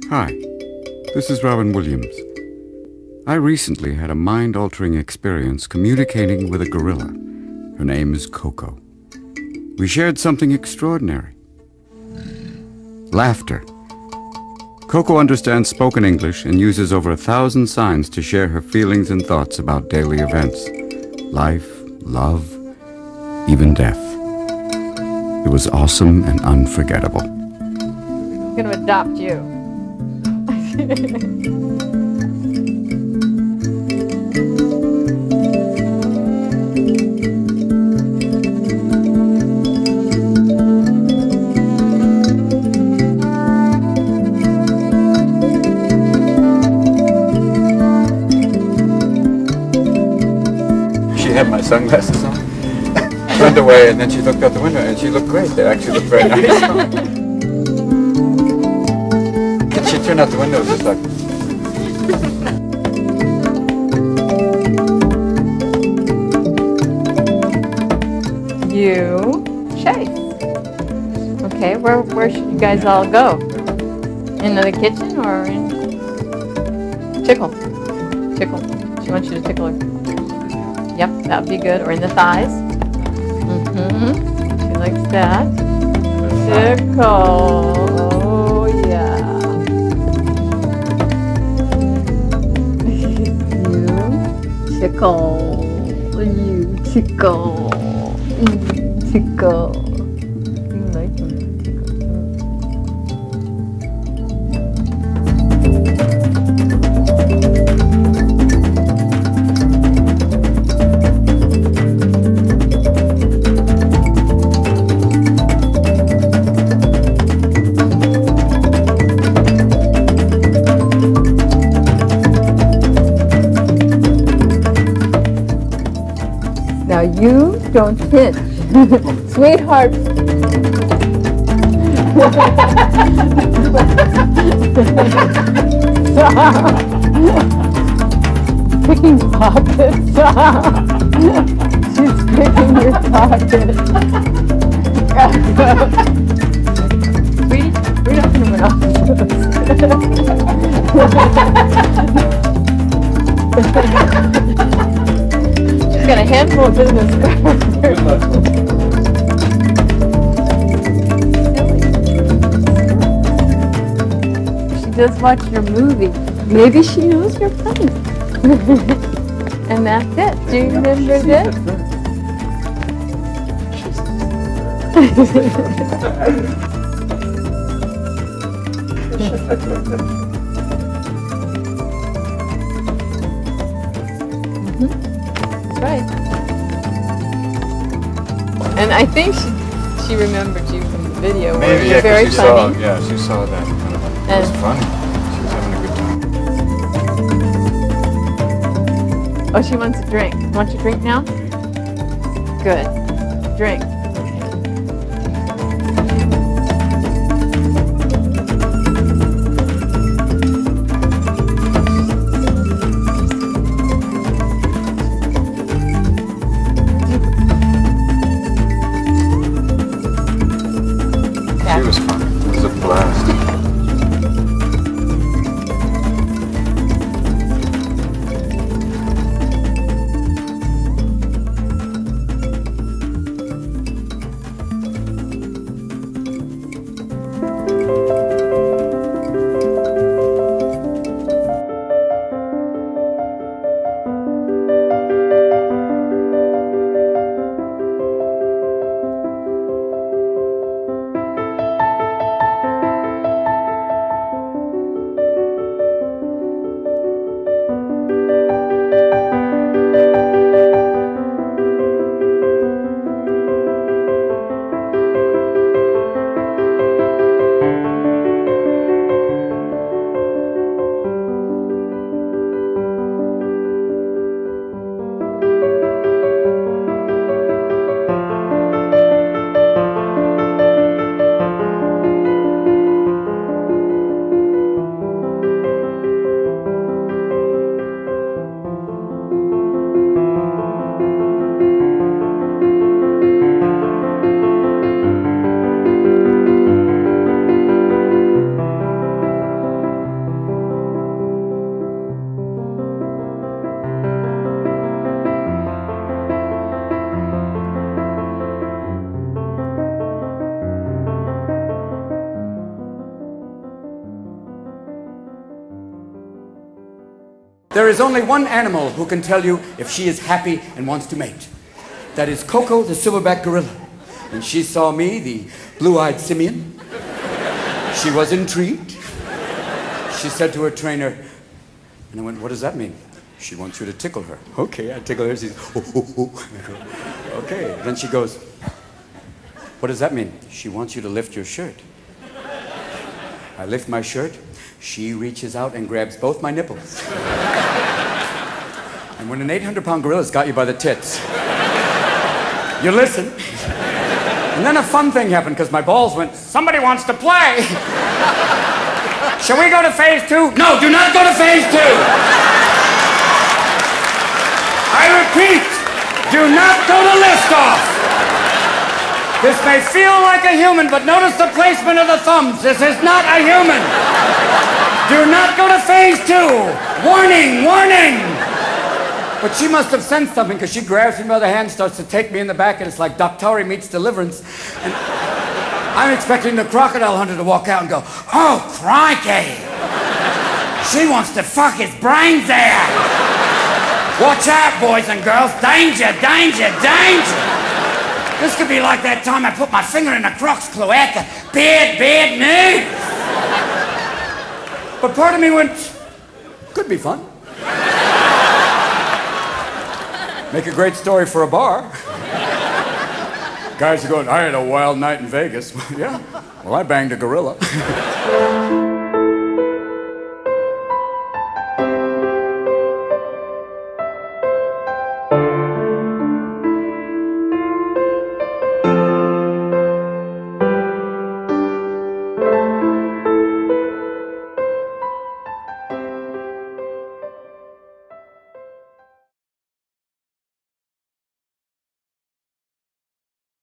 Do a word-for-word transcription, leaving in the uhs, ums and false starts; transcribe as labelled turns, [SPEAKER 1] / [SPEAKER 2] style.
[SPEAKER 1] Hi, this is Robin Williams. I recently had a mind-altering experience communicating with a gorilla. Her name is Koko. We shared something extraordinary. Laughter. Koko understands spoken English and uses over a thousand signs to share her feelings and thoughts about daily events. Life, love, even death. It was awesome and unforgettable.
[SPEAKER 2] I'm going to adopt you.
[SPEAKER 1] She had my sunglasses on, turned away, and then she looked out the window, and she looked great. They actually looked very nice. And she turned out the window just like...
[SPEAKER 2] You chase. Okay, where where should you guys all go? Into the kitchen or in... Tickle. Tickle. She wants you to tickle her. Yep, that would be good. Or in the thighs. Mm-hmm. She likes that. Tickle. Oh, yeah. You tickle. You tickle. You tickle. You like when you tickle. Now you don't pinch. Sweetheart. Picking pockets. She's picking your pocket. Sweetie, we're not going to win off She's got a handful of business cards. She does watch your movie. Maybe she knows you're funny. And that's it. Do you remember this? Mm-hmm. That's right. And I think she she remembered you from the video.
[SPEAKER 1] Maybe,
[SPEAKER 2] you're
[SPEAKER 1] yeah,
[SPEAKER 2] very
[SPEAKER 1] she
[SPEAKER 2] funny.
[SPEAKER 1] saw, yeah, she saw that. It was funny. She was having a good time.
[SPEAKER 2] Oh, she wants a drink. Want your drink now? Good. Drink.
[SPEAKER 1] She was fun. It was a blast. There is only one animal who can tell you if she is happy and wants to mate. That is Koko the silverback gorilla. And she saw me, the blue-eyed simian. She was intrigued. She said to her trainer, and I went, what does that mean? She wants you to tickle her. Okay, I tickle her. She's, oh, oh, oh. Okay. Then she goes, what does that mean? She wants you to lift your shirt. I lift my shirt. She reaches out and grabs both my nipples. And when an eight hundred pound gorilla's got you by the tits, you listen. And then a fun thing happened because my balls went, somebody wants to play. Shall we go to phase two? No, do not go to phase two. I repeat, do not go to liftoff. This may feel like a human, but notice the placement of the thumbs. This is not a human. Do not go to phase two. Warning, warning. But she must have sensed something because she grabs me by the hand, starts to take me in the back, and it's like Doctor meets Deliverance. And I'm expecting the crocodile hunter to walk out and go, oh, crikey. She wants to fuck his brains out. Watch out, boys and girls. Danger, danger, danger. This could be like that time I put my finger in a croc's cloaca. Bad, bad news. But part of me went, could be fun. Make a great story for a bar. Guys are going, I had a wild night in Vegas. Yeah, well, I banged a gorilla.